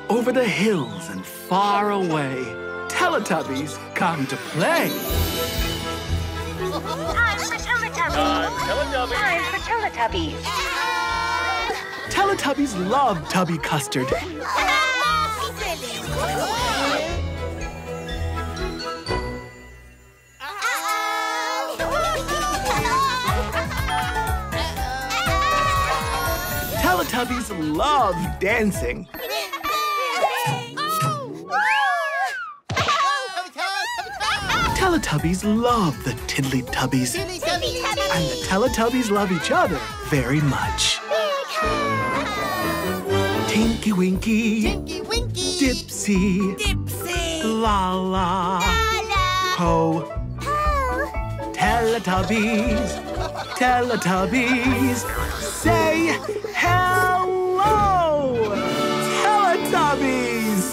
Over the hills and far away, Teletubbies come to play. I'm for Teletubbies. Teletubbies. I'm for Teletubbies. Teletubbies love tubby custard. Teletubbies love dancing. Teletubbies love the Tiddly-Tubbies. And the Teletubbies love each other very much. Tinky Winky. Tinky Winky. Dipsy. Dipsy. Laa-Laa. Laa-Laa. Po. Teletubbies. Teletubbies. Say hello! Teletubbies!